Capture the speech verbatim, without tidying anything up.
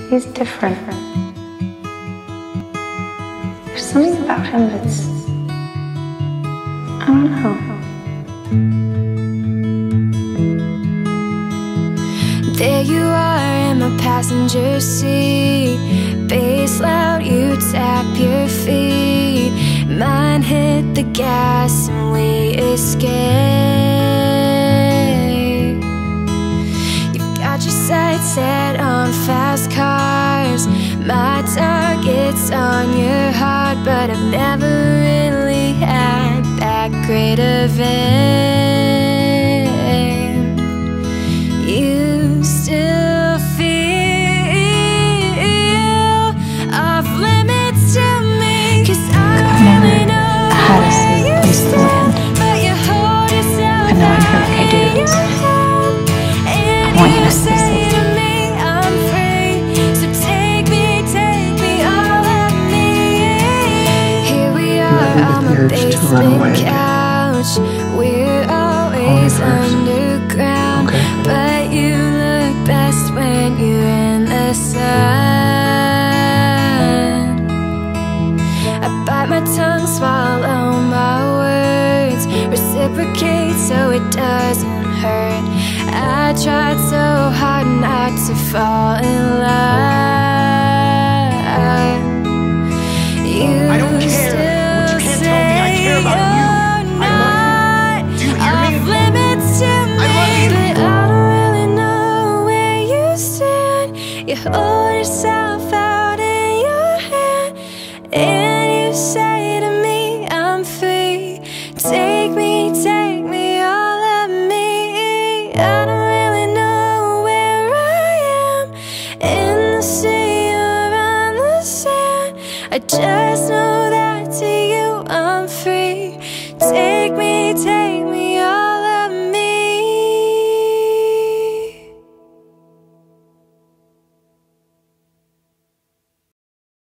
He's different. There's something about him that's, I don't know. There you are in my passenger seat. Bass loud, you tap your feet. Mine hit the gas and we escape. You've got your sights set on fast cars. My target's on your heart, but I've never really had that great of aim. You still feel off limits to me, 'cause I don't really know how to see a place to land, but you hold yourself but now I feel like I do. I want you to stay safe. I'm free, so take me, take me, all of me. Here we are on my basement couch. We're always underground, okay. But you look best when you're in the sun. I bite my tongue, swallow my words, reciprocate so it doesn't hurt. I tried so hard not to fall in love. You I don't care. still You can't tell me I care about you. I love you. Do you hear me? Off limits to me, I love you. but I don't really know where you stand. You hold yourself out in your hand, and you say to me, I'm free. Take me, take me, all of me. I don't really know where I am, in the sea or on the sand. I just know that to you I'm free. Take me